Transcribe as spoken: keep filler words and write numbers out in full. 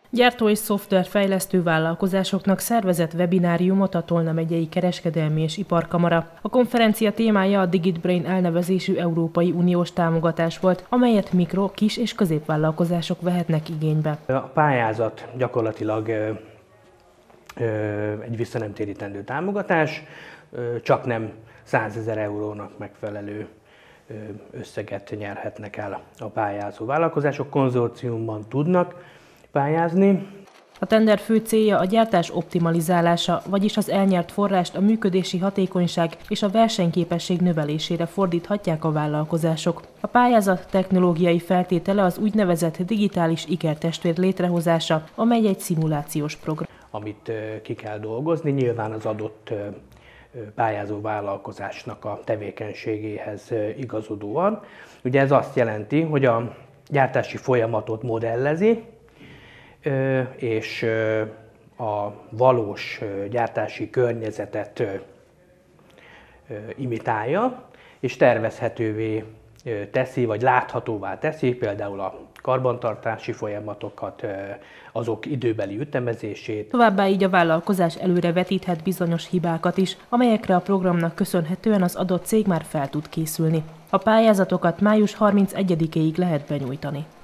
Gyártó és szoftverfejlesztő vállalkozásoknak szervezett webináriumot a Tolna megyei kereskedelmi és iparkamara. A konferencia témája a DigitBrain elnevezésű Európai Uniós támogatás volt, amelyet mikro-, kis- és középvállalkozások vehetnek igénybe. A pályázat gyakorlatilag egy visszanemtérítendő támogatás, csak nem százezer eurónak megfelelő összeget nyerhetnek el a pályázó vállalkozások, konzorciumban tudnak pályázni. A tender fő célja a gyártás optimalizálása, vagyis az elnyert forrást a működési hatékonyság és a versenyképesség növelésére fordíthatják a vállalkozások. A pályázat technológiai feltétele az úgynevezett digitális ikertestvér létrehozása, amely egy szimulációs program. Amit ki kell dolgozni, nyilván az adott pályázó vállalkozásnak a tevékenységéhez igazodóan. Ugye ez azt jelenti, hogy a gyártási folyamatot modellezi, és a valós gyártási környezetet imitálja, és tervezhetővé teszi, vagy láthatóvá teszi, például a karbantartási folyamatokat, azok időbeli ütemezését. Továbbá így a vállalkozás előre vetíthet bizonyos hibákat is, amelyekre a programnak köszönhetően az adott cég már fel tud készülni. A pályázatokat május harmincegyedikéig lehet benyújtani.